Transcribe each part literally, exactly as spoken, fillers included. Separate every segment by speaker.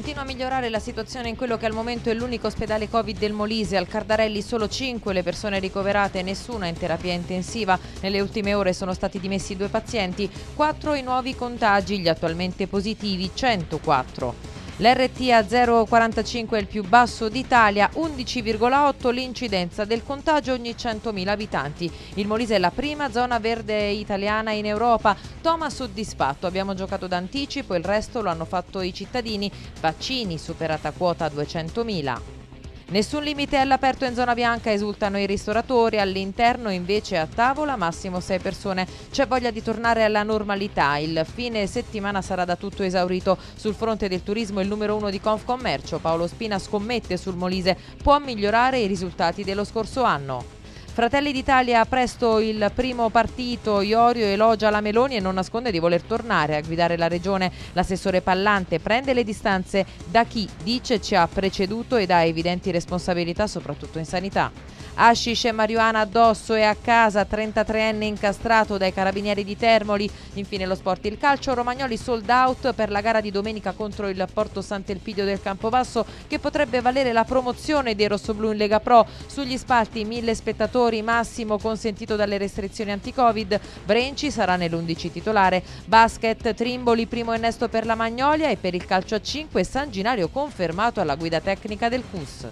Speaker 1: continua a migliorare la situazione in quello che al momento è l'unico ospedale Covid del Molise. Al Cardarelli solo cinque le persone ricoverate, nessuna in terapia intensiva. Nelle ultime ore sono stati dimessi due pazienti, quattro i nuovi contagi, gli attualmente positivi centoquattro. L'R T a zero virgola quarantacinque è il più basso d'Italia, undici virgola otto l'incidenza del contagio ogni centomila abitanti. Il Molise è la prima zona verde italiana in Europa. Toma soddisfatto, abbiamo giocato d'anticipo, il resto lo hanno fatto i cittadini. Vaccini, superata quota duecentomila. Nessun limite all'aperto in zona bianca, esultano i ristoratori, all'interno invece a tavola massimo sei persone. C'è voglia di tornare alla normalità, il fine settimana sarà da tutto esaurito. Sul fronte del turismo il numero uno di Confcommercio, Paolo Spina, scommette sul Molise, può migliorare i risultati dello scorso anno. Fratelli d'Italia, presto il primo partito, Iorio elogia la Meloni e non nasconde di voler tornare a guidare la regione. L'assessore Pallante prende le distanze da chi dice ci ha preceduto ed ha evidenti responsabilità soprattutto in sanità. Hashish e marijuana addosso e a casa, trentatreenne incastrato dai carabinieri di Termoli. Infine lo sport, il calcio, Romagnoli sold out per la gara di domenica contro il Porto Sant'Elpidio del Campobasso, che potrebbe valere la promozione dei rossoblù in Lega Pro. Sugli spalti mille spettatori massimo consentito dalle restrizioni anti-Covid. Brenci sarà nell'undici titolare. Basket, Trimboli primo innesto per la Magnolia, e per il calcio a cinque San Ginario confermato alla guida tecnica del C U S.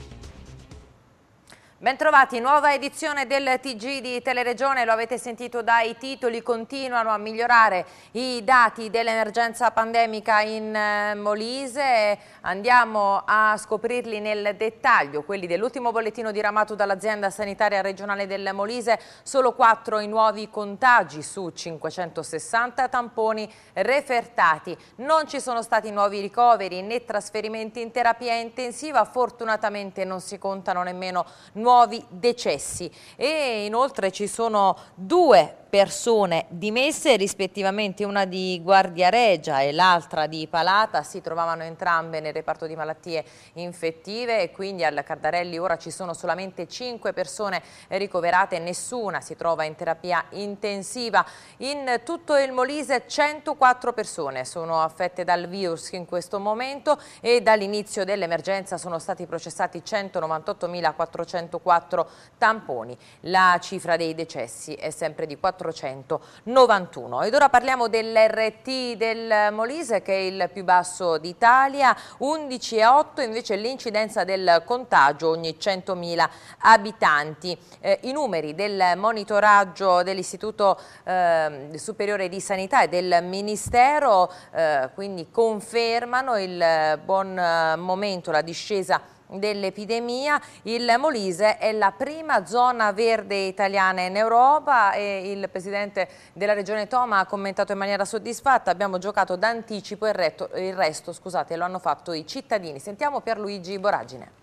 Speaker 1: Bentrovati, nuova edizione del T G di Teleregione, lo avete sentito dai titoli, continuano a migliorare i dati dell'emergenza pandemica in Molise, andiamo a scoprirli nel dettaglio, quelli dell'ultimo bollettino diramato dall'azienda sanitaria regionale del Molise, solo quattro i nuovi contagi su cinquecentosessanta tamponi refertati, non ci sono stati nuovi ricoveri né trasferimenti in terapia intensiva, fortunatamente non si contano nemmeno nuovi nuovi decessi e inoltre ci sono due persone dimesse, rispettivamente una di Guardiaregia e l'altra di Palata. Si trovavano entrambe nel reparto di malattie infettive e quindi al Cardarelli ora ci sono solamente cinque persone ricoverate, nessuna si trova in terapia intensiva. In tutto il Molise centoquattro persone sono affette dal virus in questo momento e dall'inizio dell'emergenza sono stati processati centonovantottomilaquattrocentoquattro tamponi. La cifra dei decessi è sempre di quattrocentonovantuno. Ed ora parliamo dell'R T del Molise, che è il più basso d'Italia, undici virgola otto invece l'incidenza del contagio ogni centomila abitanti. Eh, I numeri del monitoraggio dell'Istituto eh, Superiore di Sanità e del Ministero eh, quindi confermano il buon momento, la discesa dell'epidemia. Il Molise è la prima zona verde italiana in Europa e il presidente della regione Toma ha commentato in maniera soddisfatta: abbiamo giocato d'anticipo, il, retto, il resto scusate, lo hanno fatto i cittadini. Sentiamo Pierluigi Boragine.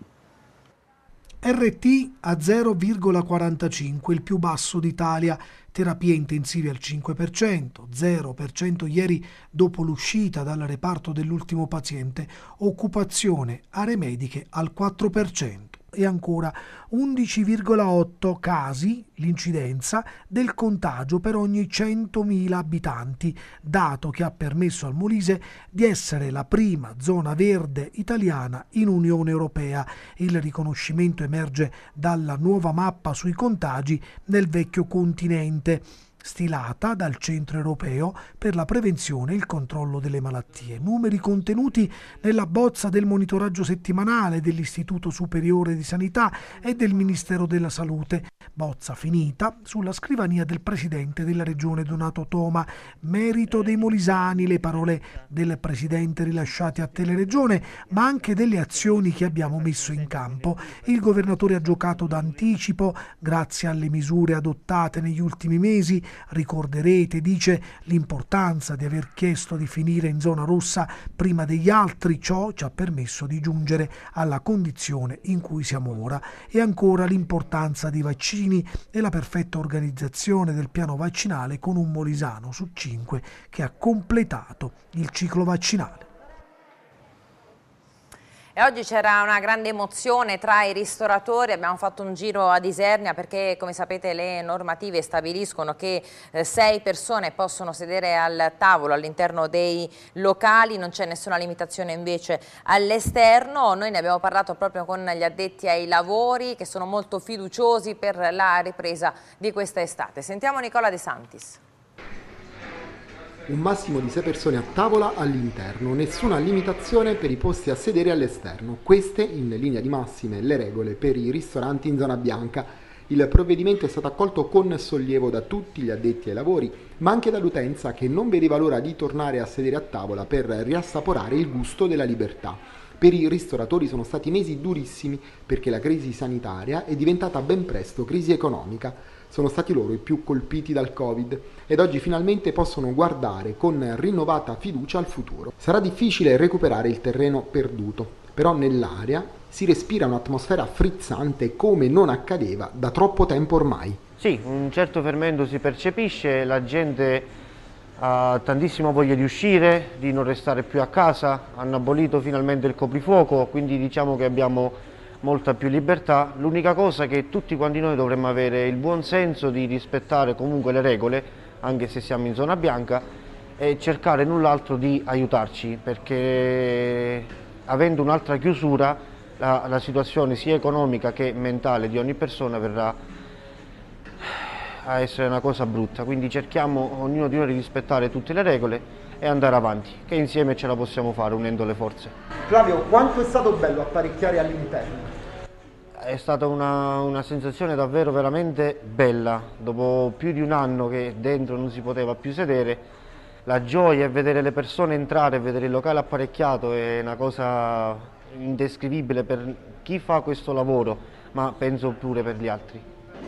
Speaker 2: R T a zero virgola quarantacinque, il più basso d'Italia, terapie intensive al cinque per cento, zero per cento ieri dopo l'uscita dal reparto dell'ultimo paziente, occupazione aree mediche al quattro per cento. E ancora undici virgola otto casi l'incidenza del contagio per ogni centomila abitanti, dato che ha permesso al Molise di essere la prima zona verde italiana in Unione Europea. Il riconoscimento emerge dalla nuova mappa sui contagi nel vecchio continente, stilata dal Centro Europeo per la Prevenzione e il Controllo delle Malattie. Numeri contenuti nella bozza del monitoraggio settimanale dell'Istituto Superiore di Sanità e del Ministero della Salute, bozza finita sulla scrivania del Presidente della Regione Donato Toma. Merito dei molisani le parole del Presidente rilasciate a Teleregione, ma anche delle azioni che abbiamo messo in campo. Il Governatore ha giocato d'anticipo grazie alle misure adottate negli ultimi mesi. Ricorderete, dice, l'importanza di aver chiesto di finire in zona rossa prima degli altri, ciò ci ha permesso di giungere alla condizione in cui siamo ora. E ancora l'importanza dei vaccini e la perfetta organizzazione del piano vaccinale, con un molisano su cinque che ha completato il ciclo vaccinale.
Speaker 1: E oggi c'era una grande emozione tra i ristoratori, abbiamo fatto un giro ad Isernia perché come sapete le normative stabiliscono che eh, sei persone possono sedere al tavolo all'interno dei locali, non c'è nessuna limitazione invece all'esterno. Noi ne abbiamo parlato proprio con gli addetti ai lavori che sono molto fiduciosi per la ripresa di questa estate. Sentiamo Nicola De Santis.
Speaker 3: Un massimo di sei persone a tavola all'interno, nessuna limitazione per i posti a sedere all'esterno. Queste, in linea di massime, le regole per i ristoranti in zona bianca. Il provvedimento è stato accolto con sollievo da tutti gli addetti ai lavori, ma anche dall'utenza che non vedeva l'ora di tornare a sedere a tavola per riassaporare il gusto della libertà. Per i ristoratori sono stati mesi durissimi perché la crisi sanitaria è diventata ben presto crisi economica. Sono stati loro i più colpiti dal Covid ed oggi finalmente possono guardare con rinnovata fiducia al futuro. Sarà difficile recuperare il terreno perduto, però nell'area si respira un'atmosfera frizzante come non accadeva da troppo tempo ormai.
Speaker 4: Sì, un certo fermento si percepisce, la gente ha tantissima voglia di uscire, di non restare più a casa, hanno abolito finalmente il coprifuoco, quindi diciamo che abbiamo molta più libertà. L'unica cosa è che tutti quanti noi dovremmo avere il buon senso di rispettare comunque le regole, anche se siamo in zona bianca, e cercare null'altro di aiutarci, perché avendo un'altra chiusura la, la situazione sia economica che mentale di ogni persona verrà a essere una cosa brutta, quindi cerchiamo ognuno di noi di rispettare tutte le regole e andare avanti, che insieme ce la possiamo fare unendo le forze.
Speaker 3: Flavio, quanto è stato bello apparecchiare all'interno?
Speaker 4: È stata una, una sensazione davvero veramente bella, dopo più di un anno che dentro non si poteva più sedere, la gioia è vedere le persone entrare e vedere il locale apparecchiato è una cosa indescrivibile per chi fa questo lavoro, ma penso pure per gli altri.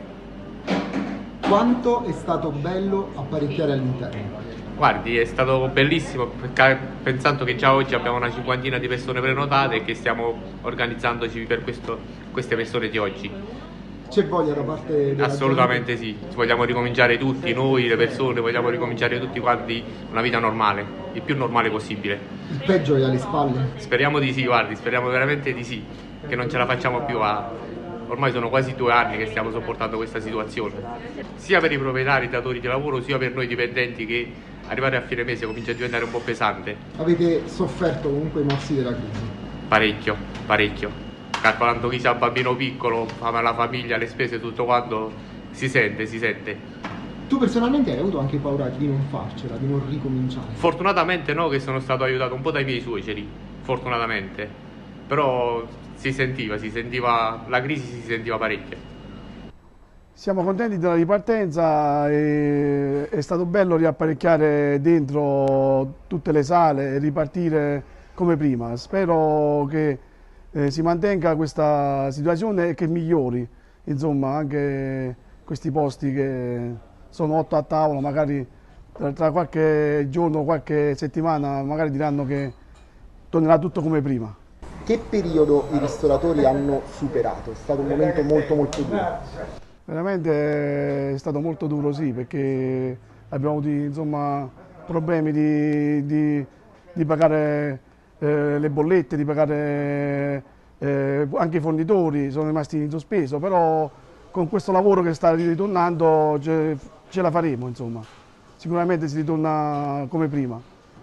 Speaker 3: Quanto è stato bello apparecchiare all'interno?
Speaker 5: Guardi, è stato bellissimo, pensando che già oggi abbiamo una cinquantina di persone prenotate e che stiamo organizzandoci per questo, queste persone di oggi.
Speaker 3: C'è voglia da parte della
Speaker 5: Assolutamente
Speaker 3: gente?
Speaker 5: sì, vogliamo ricominciare tutti, noi, le persone, vogliamo ricominciare tutti quanti una vita normale, il più normale possibile.
Speaker 3: Il peggio è alle spalle?
Speaker 5: Speriamo di sì, guardi, speriamo veramente di sì, che non ce la facciamo più a... Ormai sono quasi due anni che stiamo sopportando questa situazione, sia per i proprietari, i datori di lavoro, sia per noi dipendenti che arrivare a fine mese comincia a diventare un po' pesante.
Speaker 3: Avete sofferto comunque i morsi della crisi?
Speaker 5: Parecchio, parecchio. Calcolando chi sia un bambino piccolo, la famiglia, le spese, tutto quanto, si sente, si sente.
Speaker 3: Tu personalmente hai avuto anche paura di non farcela, di non ricominciare?
Speaker 5: Fortunatamente no, che sono stato aiutato un po' dai miei suoceri, fortunatamente. Però si sentiva, si sentiva, la crisi si sentiva parecchio.
Speaker 6: Siamo contenti della ripartenza, e è stato bello riapparecchiare dentro tutte le sale e ripartire come prima. Spero che eh, si mantenga questa situazione e che migliori, insomma, anche questi posti che sono otto a tavola, magari tra, tra qualche giorno, qualche settimana, magari diranno che tornerà tutto come prima.
Speaker 3: Che periodo i ristoratori hanno superato? È stato un momento molto molto duro.
Speaker 6: Veramente è stato molto duro, sì, perché abbiamo avuto insomma, problemi di, di, di pagare eh, le bollette, di pagare eh, anche i fornitori, sono rimasti in sospeso, però con questo lavoro che sta ritornando ce, ce la faremo, insomma. Sicuramente si ritorna come prima.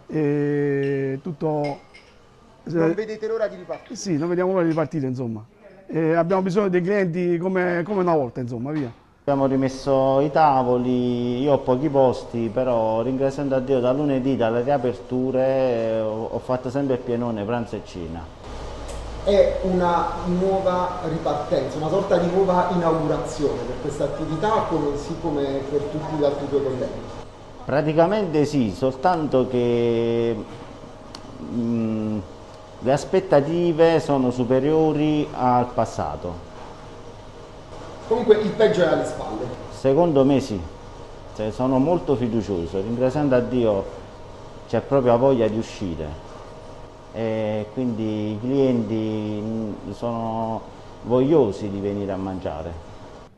Speaker 6: E tutto,
Speaker 3: non vedete l'ora di ripartire?
Speaker 6: Sì, non vediamo l'ora di ripartire, insomma. E abbiamo bisogno dei clienti come, come una volta, insomma, via.
Speaker 7: Abbiamo rimesso i tavoli, io ho pochi posti, però ringraziando a Dio da lunedì, dalle riaperture, ho, ho fatto sempre il pienone, pranzo e cena.
Speaker 3: È una nuova ripartenza, una sorta di nuova inaugurazione per questa attività, così come per tutti gli altri tuoi colleghi?
Speaker 7: Praticamente sì, soltanto che mh, le aspettative sono superiori al passato.
Speaker 3: Comunque il peggio è alle spalle?
Speaker 7: Secondo me sì, cioè, sono molto fiducioso, ringraziando a Dio c'è proprio la voglia di uscire e quindi i clienti sono vogliosi di venire a mangiare.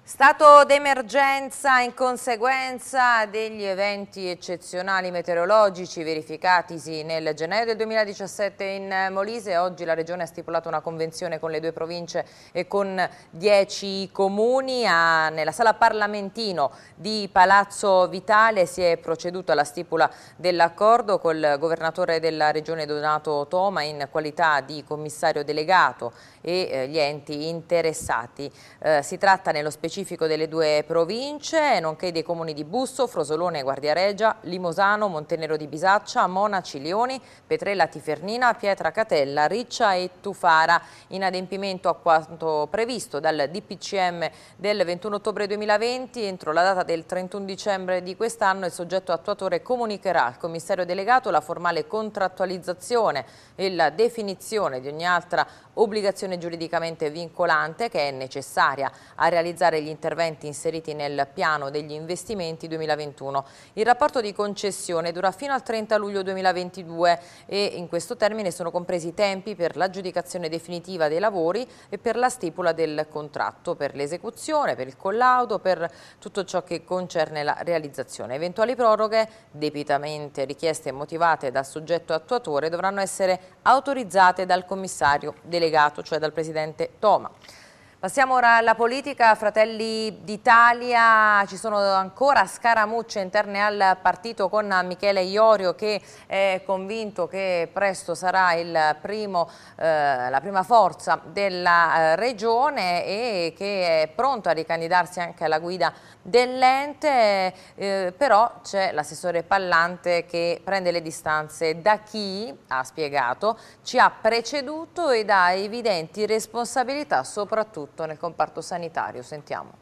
Speaker 1: Stato d'emergenza in conseguenza degli eventi eccezionali meteorologici verificatisi nel gennaio del duemiladiciassette in Molise. Oggi la Regione ha stipulato una convenzione con le due province e con dieci comuni. A, nella sala Parlamentino di Palazzo Vitale si è proceduto alla stipula dell'accordo col governatore della Regione Donato Toma in qualità di commissario delegato e eh, gli enti interessati. Eh, si tratta nello specifico delle due province, nonché dei comuni di Busso, Frosolone, Guardiareggia, Limosano, Montenero di Bisaccia, Monaci, Lioni, Petrella Tifernina, Pietra Catella, Riccia e Tufara, in adempimento a quanto previsto dal D P C M del ventuno ottobre duemilaventi. Entro la data del trentuno dicembre di quest'anno il soggetto attuatore comunicherà al commissario delegato la formale contrattualizzazione e la definizione di ogni altra obbligazione giuridicamente vincolante che è necessaria a realizzare gli interventi inseriti nel piano degli investimenti duemilaventuno. Il rapporto di concessione dura fino al trenta luglio duemilaventidue e in questo termine sono compresi i tempi per l'aggiudicazione definitiva dei lavori e per la stipula del contratto, per l'esecuzione, per il collaudo, per tutto ciò che concerne la realizzazione. Eventuali proroghe, debitamente richieste e motivate dal soggetto attuatore, dovranno essere autorizzate dal commissario delegato, cioè dal presidente Toma. Passiamo ora alla politica. Fratelli d'Italia, ci sono ancora scaramucce interne al partito con Michele Iorio che è convinto che presto sarà il primo, eh, la prima forza della eh, regione e che è pronto a ricandidarsi anche alla guida dell'ente, eh, però c'è l'assessore Pallante che prende le distanze da chi, ha spiegato, ci ha preceduto ed ha evidenti responsabilità soprattutto nel comparto sanitario. Sentiamo.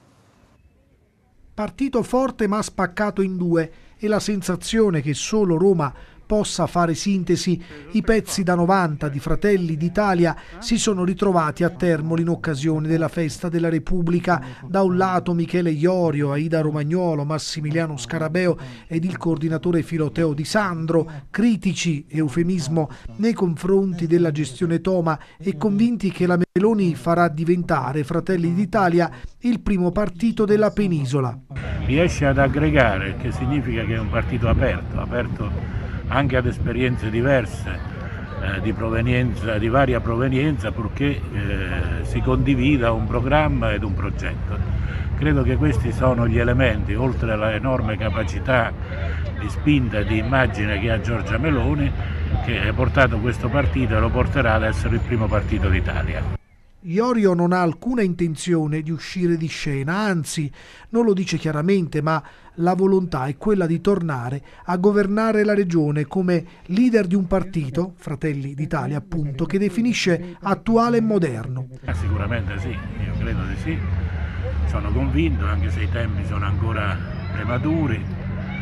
Speaker 2: Partito forte ma spaccato in due e la sensazione che solo Roma possa fare sintesi. I pezzi da novanta di Fratelli d'Italia si sono ritrovati a Termoli in occasione della festa della Repubblica. Da un lato Michele Iorio, Aida Romagnolo, Massimiliano Scarabeo ed il coordinatore Filoteo Di Sandro, critici, eufemismo, nei confronti della gestione Toma e convinti che la Meloni farà diventare Fratelli d'Italia il primo partito della penisola.
Speaker 8: Riesce ad aggregare, che significa che è un partito aperto, aperto anche ad esperienze diverse, eh, di provenienza, di varia provenienza, purché eh, si condivida un programma ed un progetto. Credo che questi sono gli elementi, oltre alla enorme capacità di spinta e di immagine che ha Giorgia Meloni, che ha portato questo partito e lo porterà ad essere il primo partito d'Italia.
Speaker 2: Iorio non ha alcuna intenzione di uscire di scena, anzi non lo dice chiaramente, ma la volontà è quella di tornare a governare la regione come leader di un partito, Fratelli d'Italia appunto, che definisce attuale e moderno.
Speaker 8: Eh, sicuramente sì, io credo di sì, sono convinto, anche se i tempi sono ancora prematuri.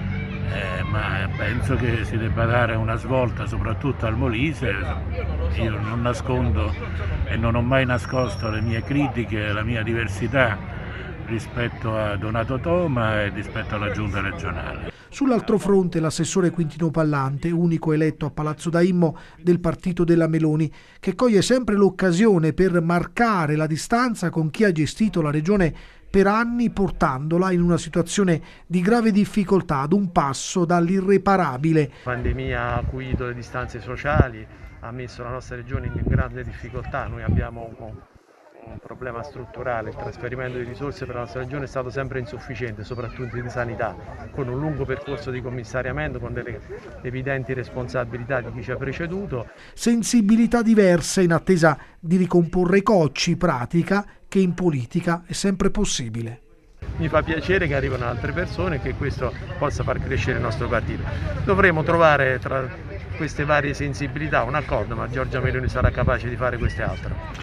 Speaker 8: Eh, ma penso che si debba dare una svolta soprattutto al Molise. Io non nascondo e non ho mai nascosto le mie critiche e la mia diversità rispetto a Donato Toma e rispetto alla giunta regionale.
Speaker 2: Sull'altro fronte l'assessore Quintino Pallante, unico eletto a Palazzo Daimmo del partito della Meloni, che coglie sempre l'occasione per marcare la distanza con chi ha gestito la regione per anni, portandola in una situazione di grave difficoltà, ad un passo dall'irreparabile.
Speaker 9: La pandemia ha acuito le distanze sociali, ha messo la nostra regione in grande difficoltà. Noi abbiamo un, un problema strutturale, il trasferimento di risorse per la nostra regione è stato sempre insufficiente, soprattutto in sanità, con un lungo percorso di commissariamento, con delle evidenti responsabilità di chi ci ha preceduto.
Speaker 2: Sensibilità diverse in attesa di ricomporre i cocci, pratica che in politica è sempre possibile.
Speaker 9: Mi fa piacere che arrivano altre persone e che questo possa far crescere il nostro partito. Dovremo trovare tra queste varie sensibilità un accordo, ma Giorgia Meloni sarà capace di fare queste altre.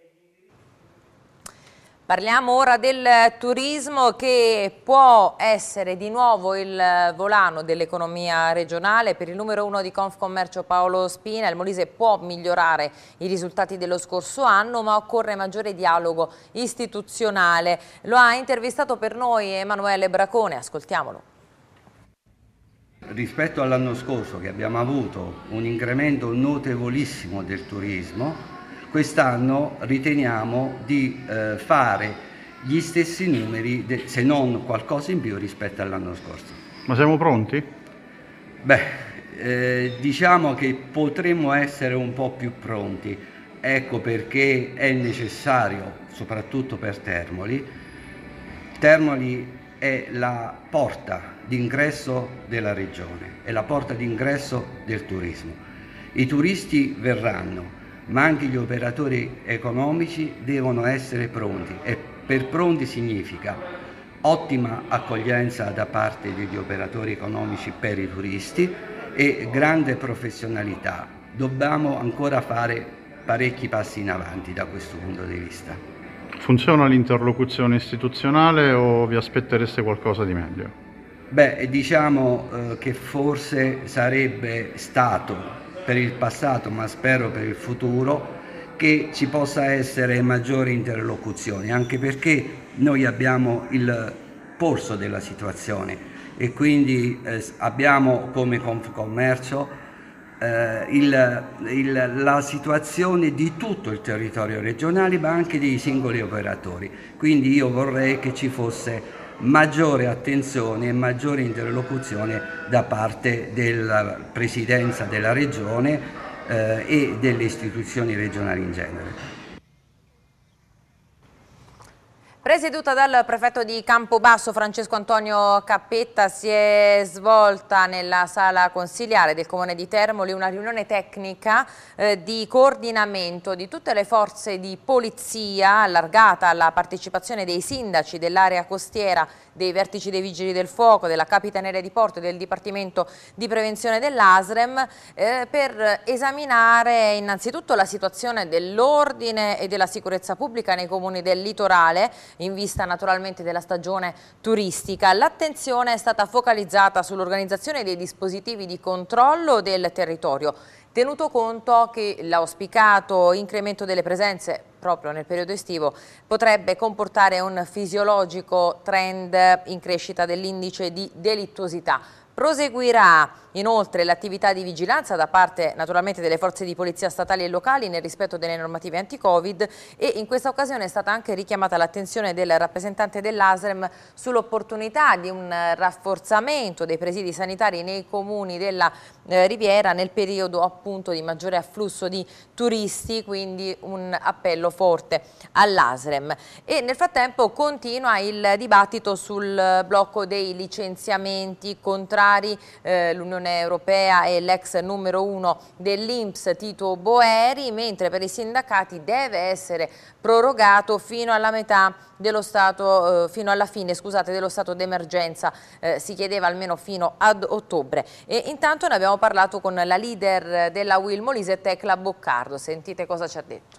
Speaker 1: Parliamo ora del turismo che può essere di nuovo il volano dell'economia regionale. Per il numero uno di Confcommercio Paolo Spina, il Molise può migliorare i risultati dello scorso anno, ma occorre maggiore dialogo istituzionale. Lo ha intervistato per noi Emanuele Bracone, ascoltiamolo.
Speaker 10: Rispetto all'anno scorso, che abbiamo avuto un incremento notevolissimo del turismo, quest'anno riteniamo di eh, fare gli stessi numeri, se non qualcosa in più rispetto all'anno scorso.
Speaker 11: Ma siamo pronti?
Speaker 10: Beh, eh, diciamo che potremmo essere un po' più pronti, ecco perché è necessario, soprattutto per Termoli. Termoli è la porta d'ingresso della regione, è la porta d'ingresso del turismo. I turisti verranno, ma anche gli operatori economici devono essere pronti, e per pronti significa ottima accoglienza da parte degli operatori economici per i turisti e grande professionalità. Dobbiamo ancora fare parecchi passi in avanti da questo punto di vista.
Speaker 11: Funziona l'interlocuzione istituzionale o vi aspettereste qualcosa di meglio?
Speaker 10: Beh, diciamo eh, che forse sarebbe stato per il passato, ma spero per il futuro, che ci possa essere maggiori interlocuzioni, anche perché noi abbiamo il polso della situazione e quindi eh, abbiamo come Confcommercio eh, il, il, la situazione di tutto il territorio regionale, ma anche dei singoli operatori. Quindi io vorrei che ci fosse maggiore attenzione e maggiore interlocuzione da parte della Presidenza della Regione eh, e delle istituzioni regionali in genere.
Speaker 1: Presieduta dal prefetto di Campobasso Francesco Antonio Cappetta, si è svolta nella sala consiliare del Comune di Termoli una riunione tecnica eh, di coordinamento di tutte le forze di polizia, allargata alla partecipazione dei sindaci dell'area costiera, dei vertici dei Vigili del Fuoco, della Capitaneria di Porto e del Dipartimento di Prevenzione dell'A S R E M eh, per esaminare innanzitutto la situazione dell'ordine e della sicurezza pubblica nei comuni del litorale, in vista naturalmente della stagione turistica. L'attenzione è stata focalizzata sull'organizzazione dei dispositivi di controllo del territorio, tenuto conto che l'auspicato incremento delle presenze proprio nel periodo estivo potrebbe comportare un fisiologico trend in crescita dell'indice di delittuosità. Proseguirà inoltre l'attività di vigilanza da parte naturalmente delle forze di polizia statali e locali nel rispetto delle normative anti-Covid, e in questa occasione è stata anche richiamata l'attenzione del rappresentante dell'A S R E M sull'opportunità di un rafforzamento dei presidi sanitari nei comuni della eh, Riviera nel periodo appunto di maggiore afflusso di turisti, quindi un appello forte all'A S R E M. E nel frattempo continua il dibattito sul blocco dei licenziamenti contrari. Eh, l'Unione Europea e l'ex numero uno dell'I N P S Tito Boeri, mentre per i sindacati deve essere prorogato fino alla metà dello stato, eh, fino alla fine scusate, dello stato d'emergenza, eh, si chiedeva almeno fino ad ottobre. E intanto ne abbiamo parlato con la leader della U I L Molise, Tecla Boccardo. Sentite cosa ci ha detto.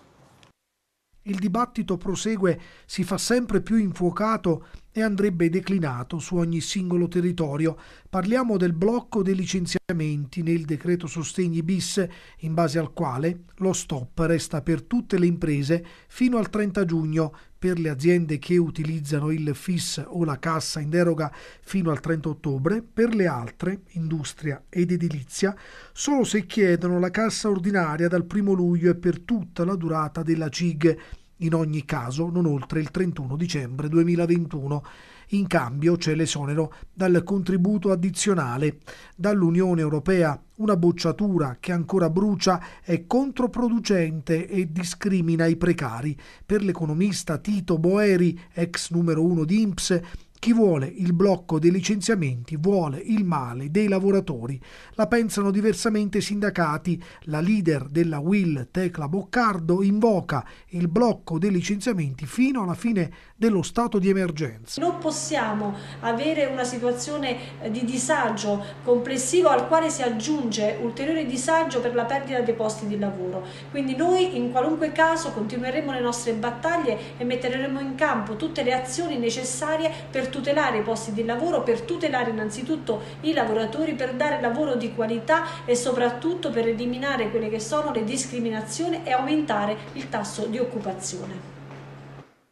Speaker 2: Il dibattito prosegue, si fa sempre più infuocato e andrebbe declinato su ogni singolo territorio. Parliamo del blocco dei licenziamenti nel decreto sostegni bis, in base al quale lo stop resta per tutte le imprese fino al trenta giugno, per le aziende che utilizzano il F I S o la cassa in deroga fino al trenta ottobre, per le altre, industria ed edilizia, solo se chiedono la cassa ordinaria dal primo luglio e per tutta la durata della C I G, in ogni caso non oltre il trentuno dicembre duemilaventuno. In cambio c'è l'esonero dal contributo addizionale. Dall'Unione Europea una bocciatura che ancora brucia, è controproducente e discrimina i precari. Per l'economista Tito Boeri, ex numero uno di I N P S, chi vuole il blocco dei licenziamenti vuole il male dei lavoratori. La pensano diversamente i sindacati. La leader della U I L, Tecla Boccardo, invoca il blocco dei licenziamenti fino alla fine dello stato di emergenza.
Speaker 12: Non possiamo avere una situazione di disagio complessivo al quale si aggiunge ulteriore disagio per la perdita dei posti di lavoro. Quindi noi in qualunque caso continueremo le nostre battaglie e metteremo in campo tutte le azioni necessarie per tutelare i posti di lavoro, per tutelare innanzitutto i lavoratori, per dare lavoro di qualità e soprattutto per eliminare quelle che sono le discriminazioni e aumentare il tasso di occupazione.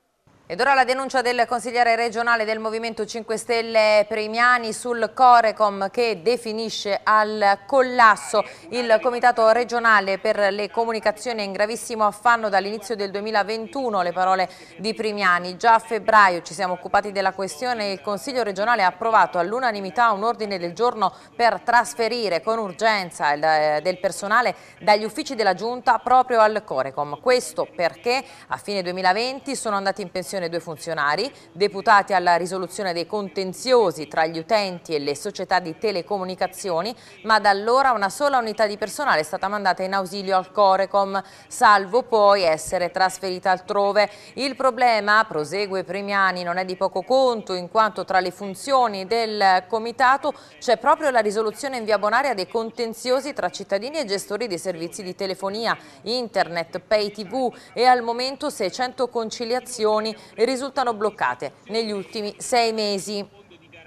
Speaker 1: Ed ora la denuncia del consigliere regionale del Movimento cinque Stelle Primiani sul Corecom che definisce al collasso. Il Comitato regionale per le comunicazioni è in gravissimo affanno dall'inizio del duemilaventuno, le parole di Primiani. Già a febbraio ci siamo occupati della questione e il Consiglio regionale ha approvato all'unanimità un ordine del giorno per trasferire con urgenza il, del personale dagli uffici della Giunta proprio al Corecom. Questo perché a fine duemilaventi sono andati in pensione due funzionari, deputati alla risoluzione dei contenziosi tra gli utenti e le società di telecomunicazioni, ma da allora una sola unità di personale è stata mandata in ausilio al Corecom, salvo poi essere trasferita altrove. Il problema, prosegue Primiani, non è di poco conto, in quanto tra le funzioni del comitato c'è proprio la risoluzione in via bonaria dei contenziosi tra cittadini e gestori dei servizi di telefonia, internet, pay tv e al momento seicento conciliazioni risultano bloccate negli ultimi sei mesi.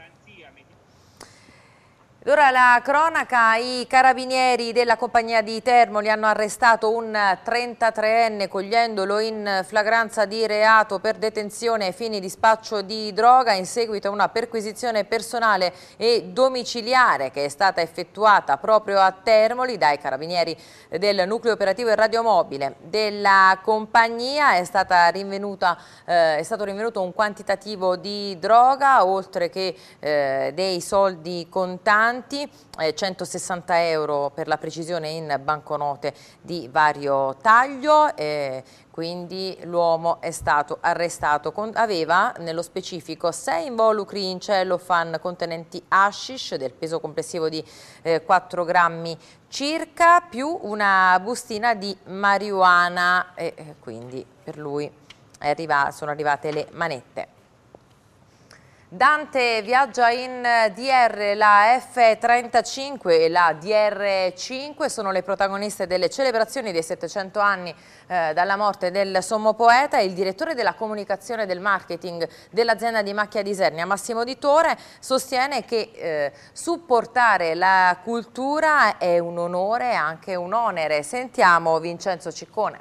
Speaker 1: Ed ora la cronaca, i carabinieri della compagnia di Termoli hanno arrestato un trentatreenne cogliendolo in flagranza di reato per detenzione ai fini di spaccio di droga in seguito a una perquisizione personale e domiciliare che è stata effettuata proprio a Termoli dai carabinieri del nucleo operativo e radiomobile della compagnia. È, stata rinvenuta, eh, è stato rinvenuto un quantitativo di droga oltre che eh, dei soldi contanti, Eh, centosessanta euro per la precisione in banconote di vario taglio, eh, quindi l'uomo è stato arrestato. Con, aveva nello specifico sei involucri in cellophane contenenti hashish del peso complessivo di eh, quattro grammi circa, più una bustina di marijuana e eh, quindi per lui è arriva, sono arrivate le manette. Dante viaggia in D R, la F trentacinque e la D R cinque sono le protagoniste delle celebrazioni dei settecento anni eh, dalla morte del sommo poeta. Il direttore della comunicazione e del marketing dell'azienda di macchia di Isernia, Massimo Di Tore, sostiene che eh, supportare la cultura è un onore e anche un onere. Sentiamo Vincenzo Ciccone.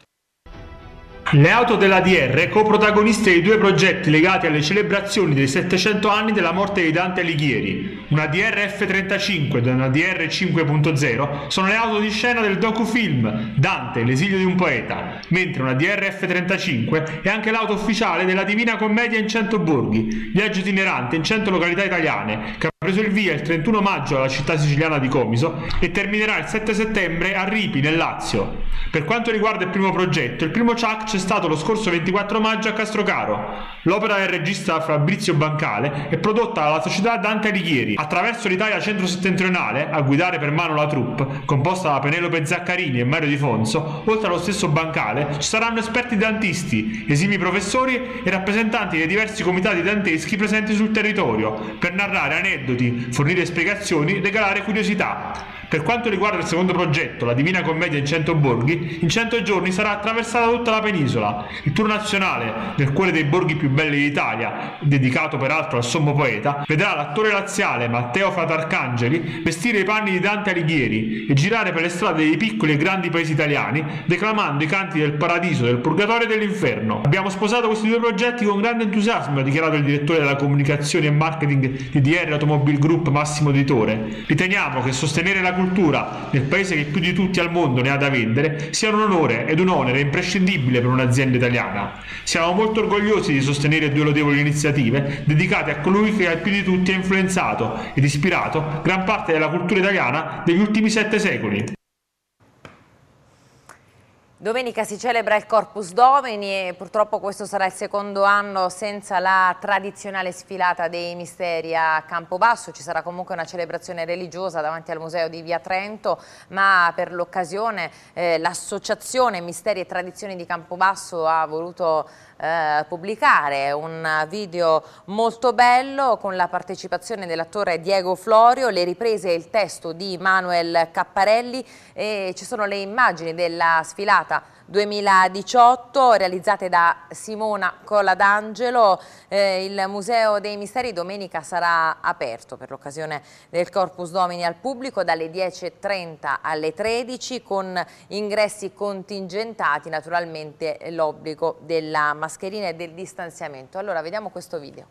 Speaker 13: Le auto della D R, coprotagoniste di due progetti legati alle celebrazioni dei settecento anni della morte di Dante Alighieri. Una D R F trentacinque ed una D R cinque punto zero sono le auto di scena del docufilm Dante, l'esilio di un poeta, mentre una D R F trentacinque è anche l'auto ufficiale della Divina Commedia in cento borghi, viaggio itinerante in cento località italiane, che ha preso il via il trentuno maggio alla città siciliana di Comiso e terminerà il sette settembre a Ripi, nel Lazio. Per quanto riguarda il primo progetto, il primo C A C c'è stato lo scorso ventiquattro maggio a Castrocaro. L'opera del regista Fabrizio Bancale è prodotta dalla società Dante Alighieri. Attraverso l'Italia centro-settentrionale, a guidare per mano la troupe, composta da Penelope Zaccarini e Mario Di Fonso, oltre allo stesso Bancale, ci saranno esperti dantisti, esimi professori e rappresentanti dei diversi comitati danteschi presenti sul territorio, per narrare aneddoti, fornire spiegazioni, regalare curiosità. Per quanto riguarda il secondo progetto, la Divina Commedia in cento borghi, in cento giorni sarà attraversata tutta la penisola. Il tour nazionale, nel cuore dei borghi più belli d'Italia, dedicato peraltro al sommo poeta, vedrà l'attore laziale Matteo Fratarcangeli vestire i panni di Dante Alighieri e girare per le strade dei piccoli e grandi paesi italiani, declamando i canti del paradiso, del purgatorio e dell'inferno. Abbiamo sposato questi due progetti con grande entusiasmo, ha dichiarato il direttore della comunicazione e marketing di D R Automobile Group Massimo Di Tore. Riteniamo che sostenere la cultura nel paese che più di tutti al mondo ne ha da vendere sia un onore ed un onere imprescindibile per un'azienda italiana. Siamo molto orgogliosi di sostenere due lodevoli iniziative dedicate a colui che più di tutti ha influenzato ed ispirato gran parte della cultura italiana degli ultimi sette secoli.
Speaker 1: Domenica si celebra il Corpus Domini e purtroppo questo sarà il secondo anno senza la tradizionale sfilata dei misteri a Campobasso. Ci sarà comunque una celebrazione religiosa davanti al Museo di Via Trento, ma per l'occasione eh, l'associazione Misteri e Tradizioni di Campobasso ha voluto eh, pubblicare un video molto bello con la partecipazione dell'attore Diego Florio, le riprese e il testo di Manuel Capparelli, e ci sono le immagini della sfilata Serata duemiladiciotto, realizzate da Simona Colladangelo. Eh, il Museo dei Misteri domenica sarà aperto per l'occasione del Corpus Domini al pubblico dalle dieci e trenta alle tredici, con ingressi contingentati, naturalmente l'obbligo della mascherina e del distanziamento. Allora vediamo questo video.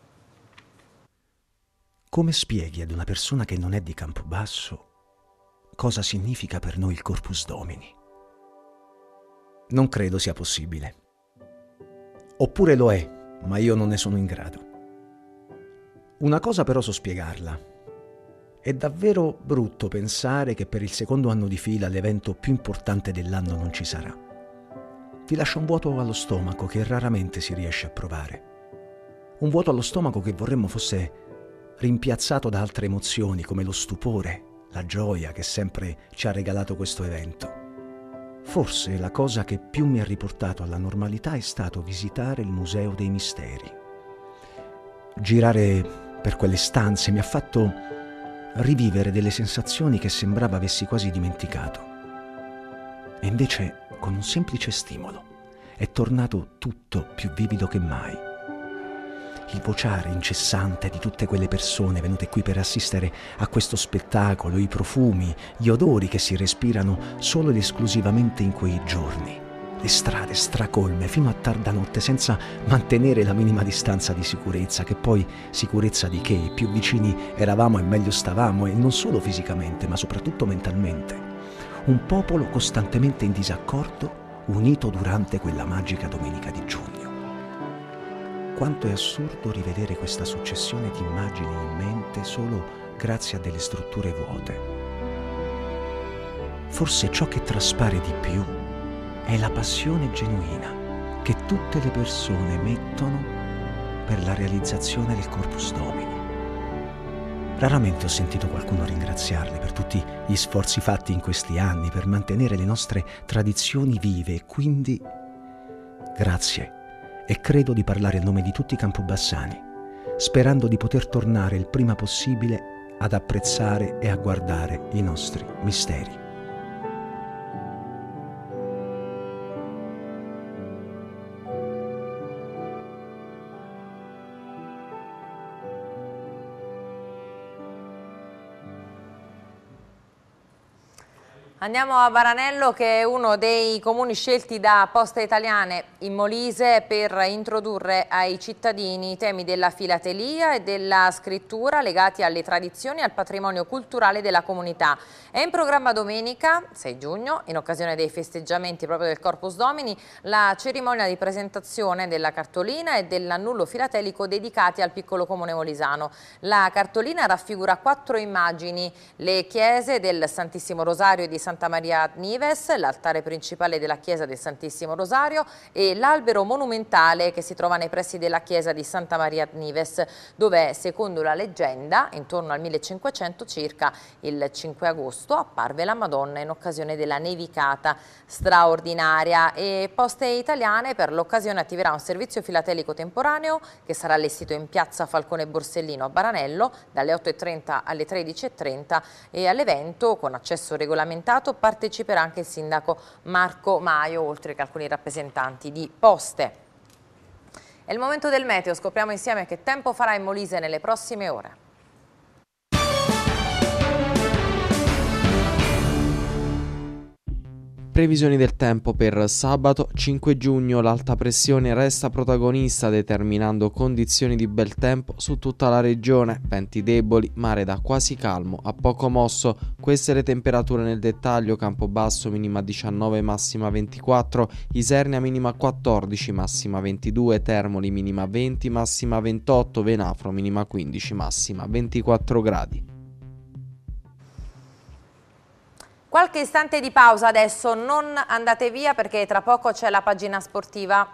Speaker 14: Come spieghi ad una persona che non è di Campobasso cosa significa per noi il Corpus Domini? Non credo sia possibile. Oppure lo è, ma io non ne sono in grado. Una cosa però so spiegarla. È davvero brutto pensare che per il secondo anno di fila l'evento più importante dell'anno non ci sarà. Ti lascia un vuoto allo stomaco che raramente si riesce a provare. Un vuoto allo stomaco che vorremmo fosse rimpiazzato da altre emozioni come lo stupore, la gioia che sempre ci ha regalato questo evento. Forse la cosa che più mi ha riportato alla normalità è stato visitare il Museo dei Misteri. Girare per quelle stanze mi ha fatto rivivere delle sensazioni che sembrava avessi quasi dimenticato. E invece, con un semplice stimolo, è tornato tutto più vivido che mai. Il vociare incessante di tutte quelle persone venute qui per assistere a questo spettacolo, i profumi, gli odori che si respirano solo ed esclusivamente in quei giorni, le strade stracolme fino a tarda notte senza mantenere la minima distanza di sicurezza, che poi sicurezza di che? Più vicini eravamo e meglio stavamo, e non solo fisicamente ma soprattutto mentalmente. Un popolo costantemente in disaccordo, unito durante quella magica domenica di giugno. Quanto è assurdo rivedere questa successione di immagini in mente solo grazie a delle strutture vuote. Forse ciò che traspare di più è la passione genuina che tutte le persone mettono per la realizzazione del Corpus Domini. Raramente ho sentito qualcuno ringraziarli per tutti gli sforzi fatti in questi anni per mantenere le nostre tradizioni vive, e quindi grazie. E credo di parlare a nome di tutti i campobassani, sperando di poter tornare il prima possibile ad apprezzare e a guardare i nostri misteri.
Speaker 1: Andiamo a Baranello, che è uno dei comuni scelti da Poste Italiane in Molise per introdurre ai cittadini i temi della filatelia e della scrittura legati alle tradizioni e al patrimonio culturale della comunità. È in programma domenica sei giugno, in occasione dei festeggiamenti proprio del Corpus Domini, la cerimonia di presentazione della cartolina e dell'annullo filatelico dedicati al piccolo comune molisano. La cartolina raffigura quattro immagini: le chiese del Santissimo Rosario e di Santa Maria ad Nives, l'altare principale della chiesa del Santissimo Rosario e l'albero monumentale che si trova nei pressi della chiesa di Santa Maria ad Nives, dove, secondo la leggenda, intorno al millecinquecento circa, il cinque agosto, apparve la Madonna in occasione della nevicata straordinaria. E Poste Italiane per l'occasione attiverà un servizio filatelico temporaneo che sarà allestito in piazza Falcone Borsellino a Baranello dalle otto e trenta alle tredici e trenta, e all'evento, con accesso regolamentato, parteciperà anche il sindaco Marco Maio, oltre che alcuni rappresentanti di Poste. È il momento del meteo, scopriamo insieme che tempo farà in Molise nelle prossime ore.
Speaker 15: Previsioni del tempo per sabato cinque giugno. L'alta pressione resta protagonista, determinando condizioni di bel tempo su tutta la regione, venti deboli, mare da quasi calmo a poco mosso. Queste le temperature nel dettaglio: Campobasso minima diciannove, massima ventiquattro, Isernia minima quattordici, massima ventidue, Termoli minima venti, massima ventotto, Venafro minima quindici, massima ventiquattro gradi.
Speaker 1: Qualche istante di pausa adesso, non andate via perché tra poco c'è la pagina sportiva.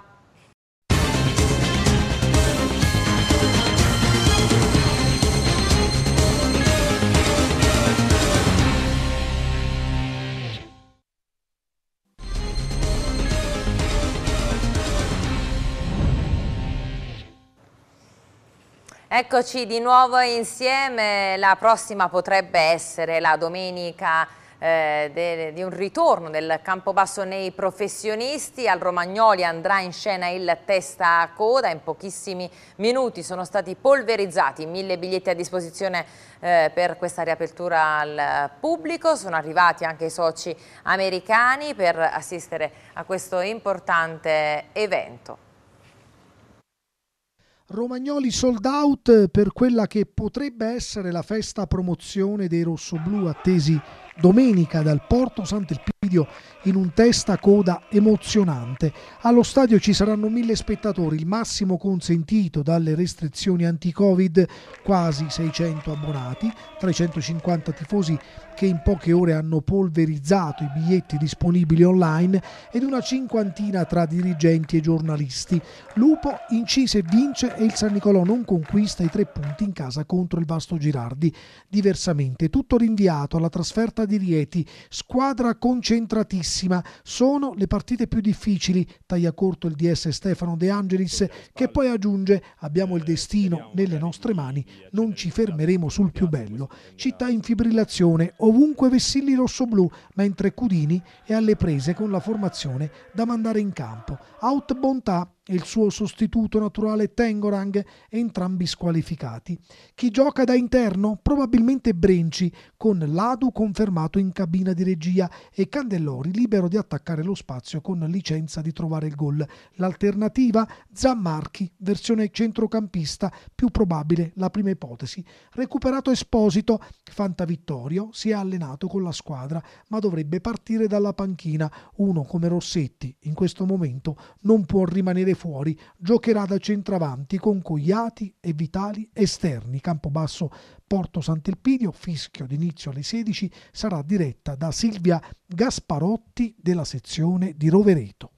Speaker 1: Eccoci di nuovo insieme. La prossima potrebbe essere la domenica eh, de, di un ritorno del Campobasso nei professionisti. Al Romagnoli andrà in scena il testa a coda, in pochissimi minuti sono stati polverizzati mille biglietti a disposizione eh, per questa riapertura al pubblico, sono arrivati anche i soci americani per assistere a questo importante evento.
Speaker 2: Romagnoli sold out per quella che potrebbe essere la festa promozione dei rossoblù, attesi domenica dal Porto Sant'Elpidio in un testa coda emozionante. Allo stadio ci saranno mille spettatori, il massimo consentito dalle restrizioni anti-Covid, quasi seicento abbonati, trecentocinquanta tifosi che in poche ore hanno polverizzato i biglietti disponibili online ed una cinquantina tra dirigenti e giornalisti. Lupo incise e vince e il San Nicolò non conquista i tre punti in casa contro il Vasto Girardi. Diversamente, tutto rinviato alla trasferta di Rieti, squadra concentratissima. Sono le partite più difficili, taglia corto il D S Stefano De Angelis, che poi aggiunge: abbiamo il destino nelle nostre mani, non ci fermeremo sul più bello. Città in fibrillazione, ovunque vessilli rossoblù, mentre Cudini è alle prese con la formazione da mandare in campo. Out Bontà e il suo sostituto naturale Tengorang, entrambi squalificati. Chi gioca da interno? Probabilmente Brenci, con Ladu confermato in cabina di regia e Candellori libero di attaccare lo spazio con licenza di trovare il gol. L'alternativa? Zammarchi, versione centrocampista, più probabile la prima ipotesi. Recuperato Esposito, Fantavittorio si è allenato con la squadra ma dovrebbe partire dalla panchina. Uno come Rossetti in questo momento non può rimanere fuori, giocherà da centravanti con Cogliati e Vitali esterni. Campobasso Porto Sant'Elpidio, fischio d'inizio alle sedici, sarà diretta da Silvia Gasparotti della sezione di Rovereto.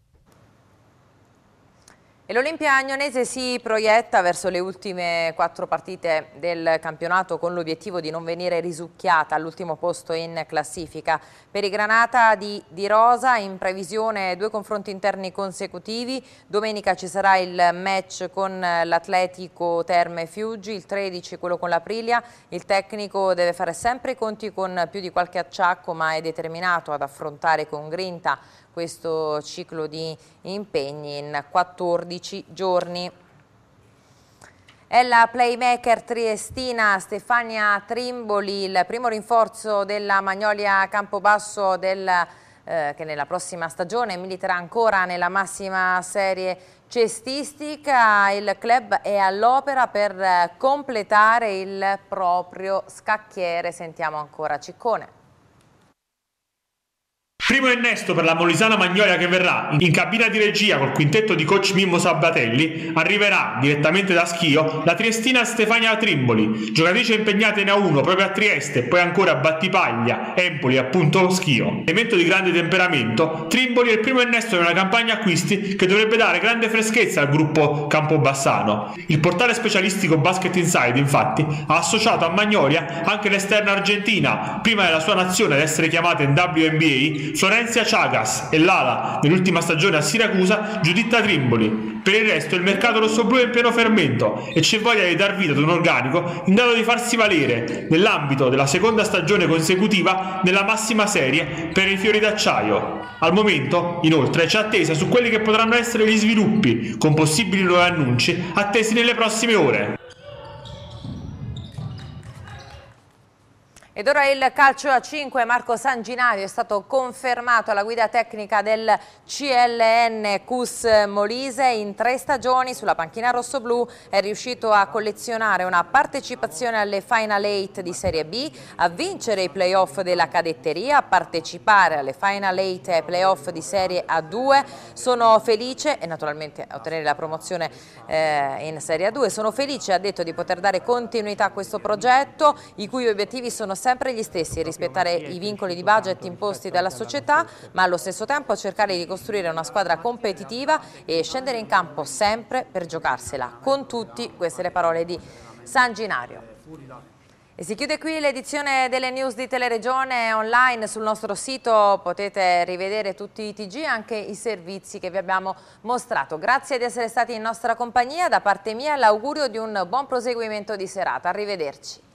Speaker 1: E l'Olimpia Agnonese si proietta verso le ultime quattro partite del campionato con l'obiettivo di non venire risucchiata all'ultimo posto in classifica. Per i Granata di, di Rosa in previsione due confronti interni consecutivi. Domenica ci sarà il match con l'Atletico Terme Fiuggi, il tredici quello con l'Aprilia. Il tecnico deve fare sempre i conti con più di qualche acciacco, ma è determinato ad affrontare con grinta questo ciclo di impegni in quattordici giorni. È la playmaker triestina Stefania Trimboli, il primo rinforzo della Magnolia Campobasso del, eh, che nella prossima stagione militerà ancora nella massima serie cestistica. Il club è all'opera per completare il proprio scacchiere. Sentiamo ancora Ciccone.
Speaker 13: Primo innesto per la molisana Magnolia che verrà in cabina di regia col quintetto di coach Mimmo Sabatelli. Arriverà direttamente da Schio la triestina Stefania Trimboli, giocatrice impegnata in A uno proprio a Trieste e poi ancora a Battipaglia, Empoli e appunto Schio. Elemento di grande temperamento, Trimboli è il primo innesto di una campagna acquisti che dovrebbe dare grande freschezza al gruppo campobassano. Il portale specialistico Basket Inside infatti ha associato a Magnolia anche l'esterna argentina, prima della sua nazione ad essere chiamata in W N B A, Florencia Chagas, e l'ala nell'ultima stagione a Siracusa Giuditta Trimboli. Per il resto il mercato rossoblù è in pieno fermento e c'è voglia di dar vita ad un organico in grado di farsi valere nell'ambito della seconda stagione consecutiva nella massima serie per i fiori d'acciaio. Al momento, inoltre, c'è attesa su quelli che potranno essere gli sviluppi, con possibili nuovi annunci attesi nelle prossime ore.
Speaker 1: Ed ora il calcio a cinque, Marco Sanginario è stato confermato alla guida tecnica del C L N Cus Molise. In tre stagioni sulla panchina rossoblù è riuscito a collezionare una partecipazione alle Final Eight di Serie B, a vincere i playoff della cadetteria, a partecipare alle Final Eight e playoff di Serie A due. Sono felice, e naturalmente a ottenere la promozione eh, in Serie A due, sono felice, ha detto, di poter dare continuità a questo progetto, i cui obiettivi sono sempre gli stessi: rispettare i vincoli di budget imposti dalla società, ma allo stesso tempo cercare di costruire una squadra competitiva e scendere in campo sempre per giocarsela con tutti. Queste le parole di Sanginario. E si chiude qui l'edizione delle news di Teleregione online. Sul nostro sito potete rivedere tutti i T G e anche i servizi che vi abbiamo mostrato. Grazie di essere stati in nostra compagnia. Da parte mia l'augurio di un buon proseguimento di serata. Arrivederci.